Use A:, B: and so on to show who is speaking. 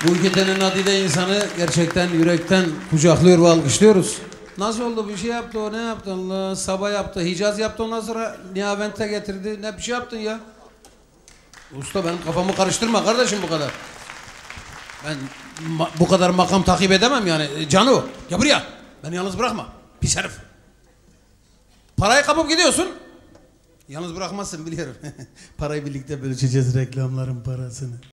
A: Bu ülkenin nadide insanı gerçekten yürekten kucaklıyor ve alkışlıyoruz. Nasıl oldu? Bir şey yaptı o, ne yaptı? Allah, Sabah yaptı, Hicaz yaptı, ondan sonra Nihavent'e getirdi. Ne bir şey yaptın ya? Usta benim kafamı karıştırma kardeşim bu kadar. Ben bu kadar makam takip edemem yani. Canu, gel buraya. Beni yalnız bırakma. Pis herif. Parayı kapıp gidiyorsun. Yalnız bırakmazsın biliyorum. Parayı birlikte bölüşeceğiz, reklamların parasını.